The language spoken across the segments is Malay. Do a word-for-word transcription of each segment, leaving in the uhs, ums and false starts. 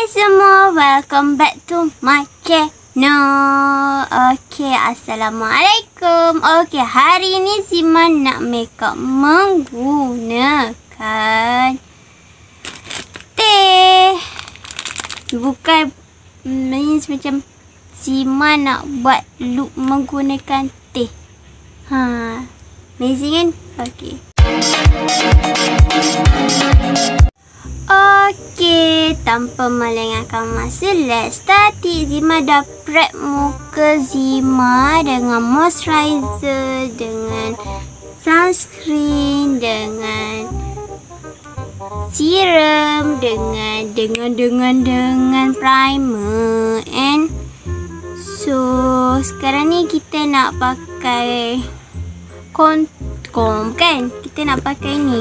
Hai semua, welcome back to my channel. Okay, Assalamualaikum. Okay, hari ni Zima nak makeup menggunakan teh. Bukan means macam Zima nak buat look menggunakan teh. Ha, amazing kan? Okay. Okey, tanpa melengahkan masa, let's start it. Zima dah prep muka Zima dengan moisturizer, dengan sunscreen, dengan serum, dengan dengan dengan dengan primer. And so sekarang ni kita nak pakai kon kon kan? Kita nak pakai ni.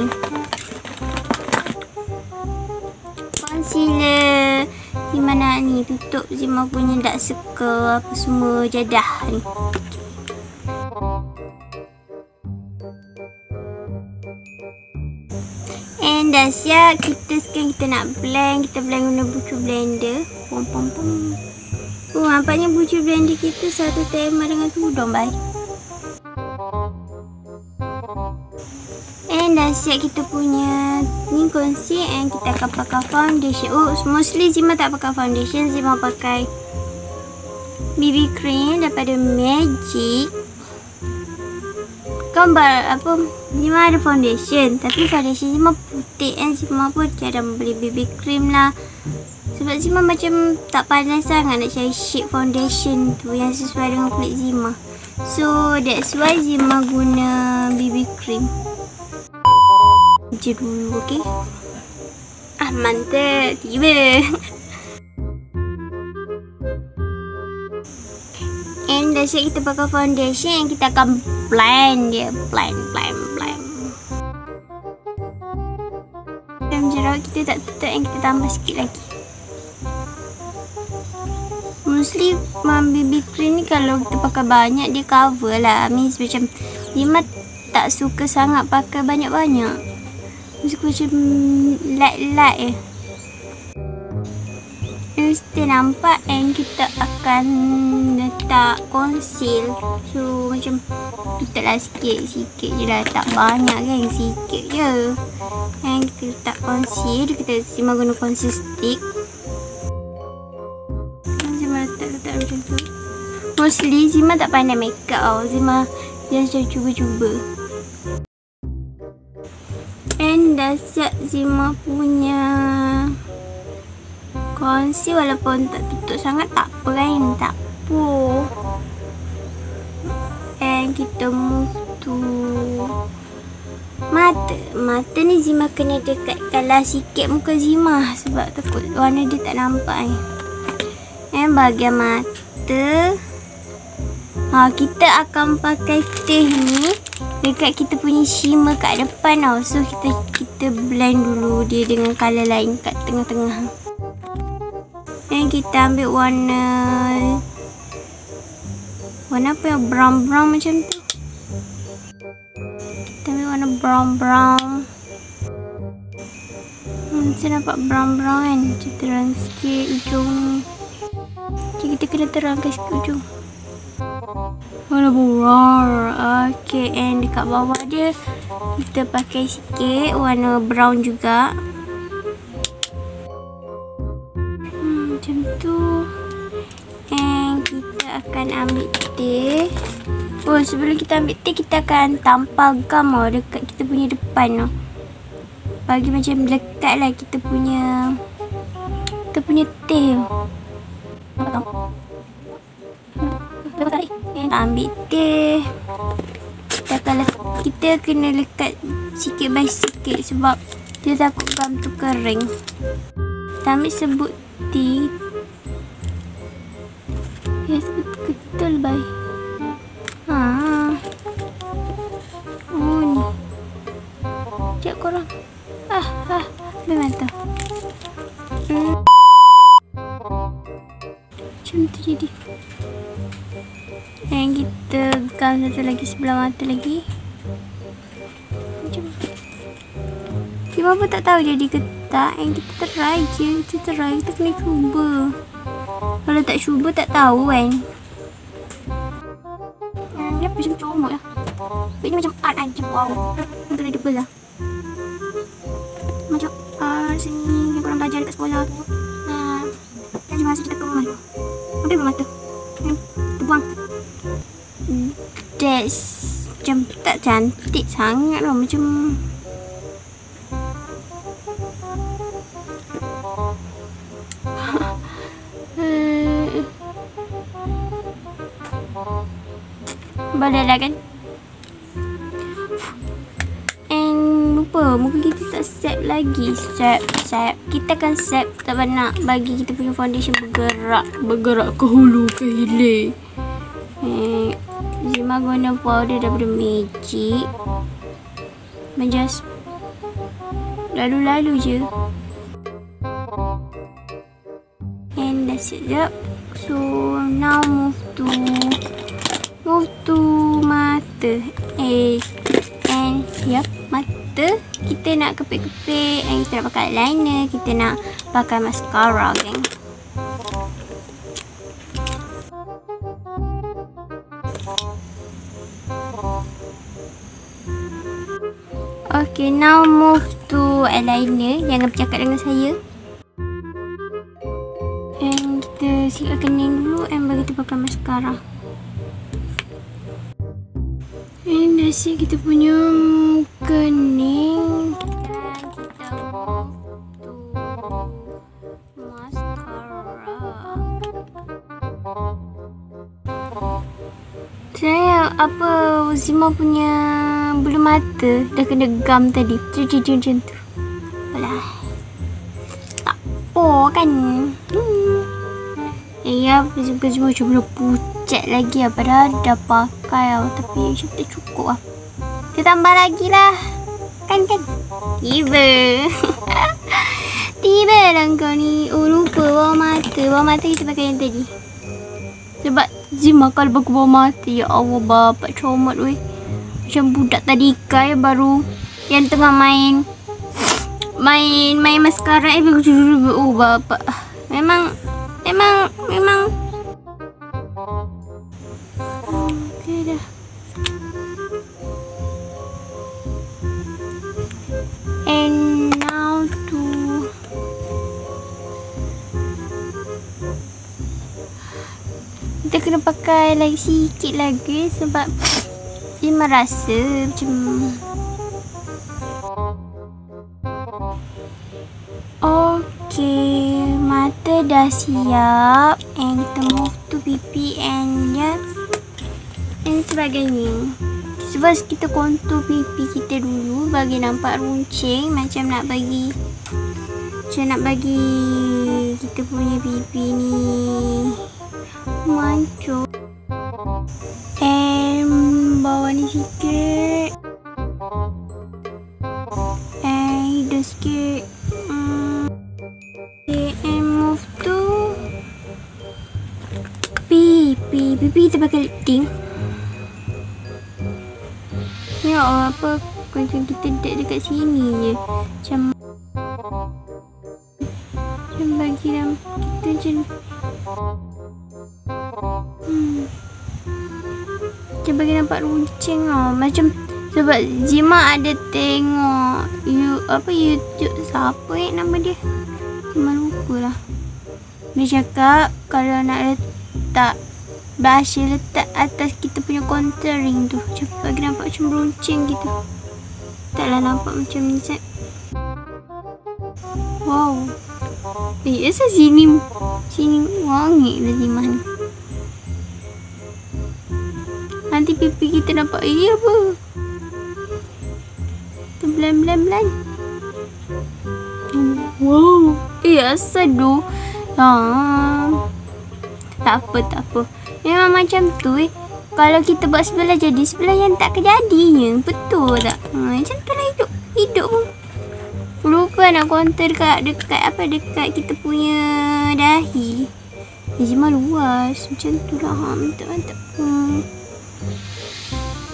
Concealer. Zima nak ni tutup Zima punya dark circle apa semua jadah ni. And dah siap. Kita sekarang kita nak blend. Kita blend guna bucu blender. Pom pom pom. Oh, nampaknya bucu blender kita satu tema dengan tudung baik. And dah siap kita punya ni concealer, and kita akan pakai foundation. Oh, mostly Zima tak pakai foundation. Zima pakai B B cream daripada Magic. Gambar apa, Zima ada foundation, tapi foundation Zima putih, and Zima pun jarang beli B B cream lah. Sebab Zima macam tak pandai sangat nak cari shade foundation tu yang sesuai dengan kulit Zima. So that's why Zima guna B B cream je dulu, okey? Ah, mantap. Tiba. And dah siap kita pakai foundation, yang kita akan blend dia. Blend, blend, blend. Dalam jerawat kita tak tutup, yang kita tambah sikit lagi. Mostly um, B B cream ni kalau kita pakai banyak, dia cover lah. Means macam Zima tak suka sangat pakai banyak-banyak. Suka macam light-light je. Mesti nampak. And kita akan letak conceal. So macam letaklah sikit-sikit je lah. Tak banyak kan, sikit je. And kita letak conceal. Kita Zima guna conceal stick. Zima letak-letak macam tu. Mostly Zima tak pandai makeup tau. Zima just cuba-cuba. And dah siap Zima punya concealer. Walaupun tak tutup sangat, tak apa kan, tak apa. And kita move to mata. Mata ni Zima kena dekatkanlah sikit muka Zima, sebab takut warna dia tak nampak ni. And bahagian mata, ha, kita akan pakai teh ni dekat kita punya shimmer kat depan tau. So kita kita blend dulu dia dengan colour lain kat tengah-tengah. Dan kita ambil warna warna apa yang brown-brown macam tu. Kita ambil warna brown-brown. Hmm, saya nampak brown-brown kan. Macam terang sikit ujung ni. Jadi kita kena terangkan sikit ujung. Warna brown. Okay, and dekat bawah dia kita pakai sikit warna brown juga. Hmm, macam tu. And kita akan ambil teh. Oh, sebelum kita ambil teh, kita akan tampal gam oh, dekat kita punya depan oh. Bagi macam lekat lah kita punya kita punya teh oh. Ambil teh. Kita, kalau kita kena lekat sikit by sikit sebab dia takut gam tu kering. Kita ambil sebut teh. Ya, sebut ketul by. Ha. Oh ni. Sekejap korang. Ah, ah. Memang tu. Hmm. Macam tu jadi. Dan kita gam satu lagi sebelah mata lagi. Macam Zima pun tak tahu jadi ke tak? And kita try je. Kita try. Kita kena cuba. Kalau tak cuba tak tahu kan. Hmm, dia macam comot lah. Ini macam art kan. Macam wow. Incredible lah. Macam art seni yang korang belajar dekat sekolah tu. Haa. Kan masa kita ke rumah tu. Ambil bermata. Hmm. Kita buang. That's macam tak cantik sangat lah. Macam boleh lah kan. And lupa muka kita tak set lagi. Set, set. Kita kan set tak nak bagi kita punya foundation bergerak. Bergerak ke hulu ke hilir. Eh, Zima guna powder daripada Magic. Just lalu-lalu je. And that's it. Yep. So now move to Move to mata. Eh, and yep, mata. Kita nak kepit-kepit. And kita nak pakai eyeliner. Kita nak pakai mascara, geng. Okay, now move to eyeliner. Jangan bercakap dengan saya. And kita siapkan kening dulu. And bagi kita pakai mascara. And that's it, kita punya muka ni. Dan kita move to mascara. Saya apa Zima punya bulu mata dah kena gam tadi. Macam macam tu. Apalah. Tak apa kan. Hmm. Ya, Zima macam belum pucat lagi lah. Padahal dah pakai lah. Tapi macam tak cukup lah. Kita tambah lagi lah. Kan kan? Tiba. Tiba lah kau ni. Oh lupa bawah mata. Bawah mata kita pakai yang tadi. Sebab Zima kalau baku bawah mata. Ya Allah bapak comot weh. Macam budak tadika yang baru. Yang tengah main. Main main mascara. Eh oh bapak. Memang. Memang. Memang. Okay dah. And now to kita kena pakai lagi sikit lagi sebab dia merasa macam okay, mata dah siap. And kita move to pipi and ya and sebagainya. First kita kontur pipi kita dulu bagi nampak runcing. Macam nak bagi Macam nak bagi kita punya pipi ni mancung. And bawah ni sikit. And hidung sikit. hmm. Okay, and move to pipi. Pipi kita pakai lip tint. Ya Allah, apa macam kita dek dekat sini je. Macam Macam bagi dalam kita macam hmm. Macam bagi nampak runcing lah. Macam sebab Zima ada tengok you, apa YouTube. Siapa yang nama dia? Zima lupa lah. Dia cakap kalau nak letak blush letak atas kita punya contouring tu. Macam bagi nampak macam runcing gitu. Taklah nampak macam ni. Wow. Eh, asal sini Sini wangi lah Zima ni. Nanti pipi kita nampak eh apa terbelan-belan-belan. Wow. Eh asal tu ha. Tak apa, tak apa. Memang macam tu eh. Kalau kita buat sebelah jadi, sebelah yang tak kejadinya. Betul tak? Ha, macam tu lah hidup. Hidup pun. Lupa nak kontur dekat, dekat apa, dekat kita punya dahi. Zima luas. Macam tu lah. Ha, mantap-mantap. Hmm.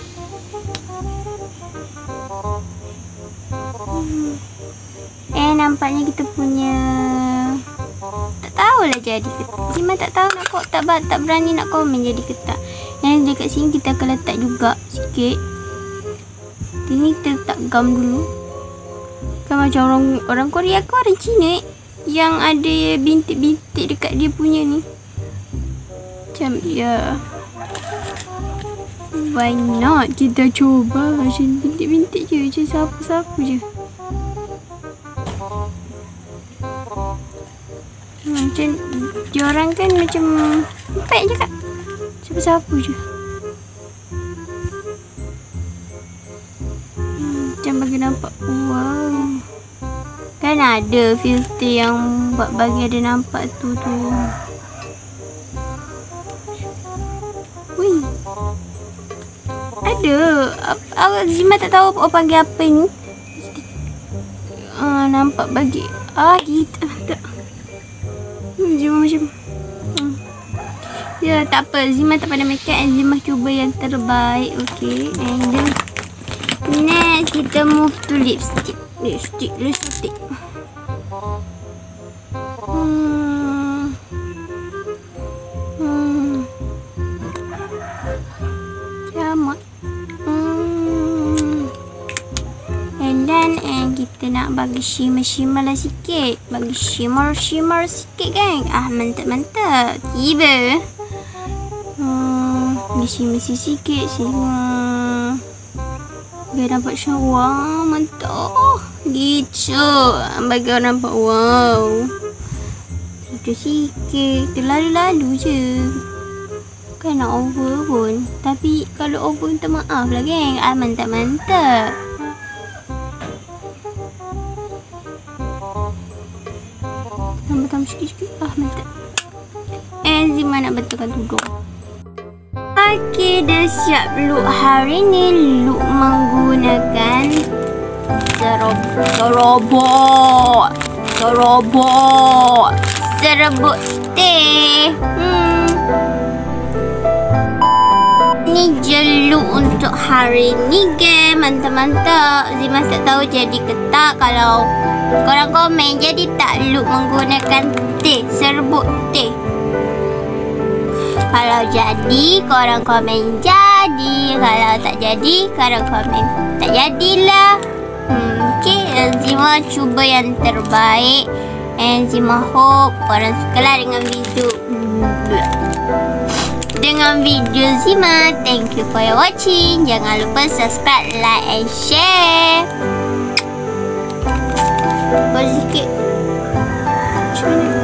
Hmm. Eh, nampaknya kita punya tak tahulah jadi ke Zima tak tahu nak kok tak tak berani nak komen jadi ke tak. Yang dekat sini kita akan letak juga sikit. Ini kita letak gam dulu. Kan macam orang orang Korea ke orang Cina eh, yang ada bintik-bintik dekat dia punya ni. Macam ya. Why not kita cuba macam bintik-bintik je, macam sapu-sapu je. Macam diorang kan macam empek je kak, sapu-sapu je. Hmm, macam bagi nampak wow. Kan ada filter yang buat bagi ada nampak tu tu. Wih, ada. Awak Zima tak tahu apa panggil apa ni. Ah, nampak bagi ah kita tak. Hmm, Zima macam hmm. Ya tak apa, Zima tak pandai make up, Zima cuba yang terbaik. Okay, and then next kita move to lipstick. Lipstick, lipstick. Hmm. Hmm. Sama. Hmm. And then and kita nak bagi shimmer-shimmer lah sikit. Bagi shimmer-shimmer sikit kan. Ah, mantap-mantap. Tiba. Hmm. Bagi shimmer sikit. Shimmer. Biar nampak macam wow, mantap. Gitu. Bagi orang nampak wow. Itu sikit. Terlalu-lalu je. Kan nak over pun. Tapi kalau over minta maaf lah geng. Ah, mantap-mantap. Tambah-tambah sikit-sikit. Ah, mantap. Eh, Zima nak betulkan tudung. Okay, dah siap look hari ni. Look menggunakan serobot serobot serobot serbuk teh. Hmm. Ni je look untuk hari ni game. Mantap-mantap. Zima tak tahu jadi ke tak. Kalau korang komen jadi tak look menggunakan teh, serbuk teh. Kalau jadi, korang komen jadi. Kalau tak jadi, korang komen tak jadilah. Hmm, okay, Zima cuba yang terbaik. And Zima hope korang sukalah dengan video Dengan video Zima. Thank you for your watching. Jangan lupa subscribe, like and share. Buat sikit. Macam mana?